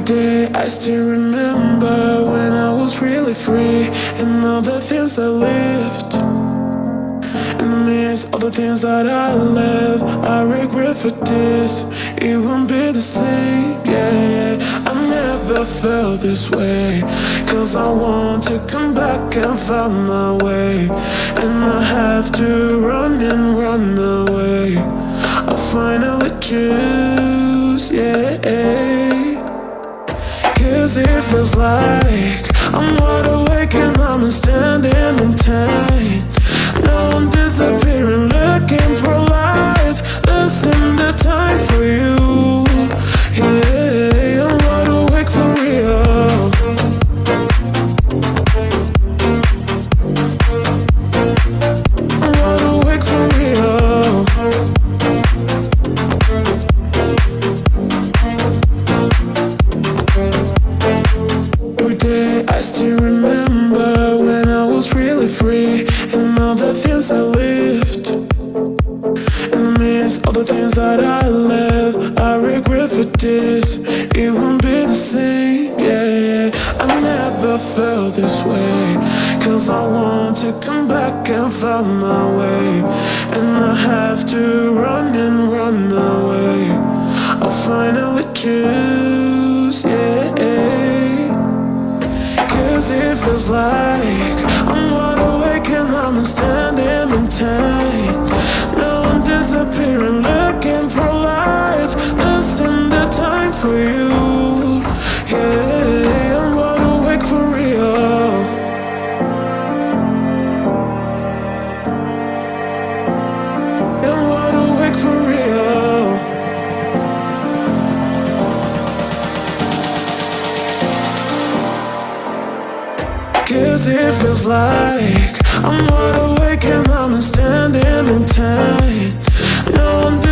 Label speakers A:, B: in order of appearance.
A: day I still remember when I was really free, and all the things I lived. In the midst of the things that I left, I regret for this. It won't be the same, yeah. I never felt this way, cause I want to come back and find my way. And I have to run and run away. I finally choose, yeah. Cause it feels like I'm wide awake and I'm standing in time. Now I'm disappearing, looking for light. This ain't the time for you. Yeah, I'm wide awake for real. I'm wide awake for real. Every day I still remember when I was really free, and all the things I lived. In the midst of the things that I left, I regret for this. It won't be the same, yeah. I never felt this way, cause I want to come back and find my way. And I have to run and run away. I finally choose, yeah. Cause it feels like I'm wide awake and I'm standing in time. Now I'm disappearing, looking for light. This ain't the time for you. Yeah, I'm wide awake for real. I'm wide awake for real. Cause it feels like I'm wide awake and I'm standing in time. Now I'm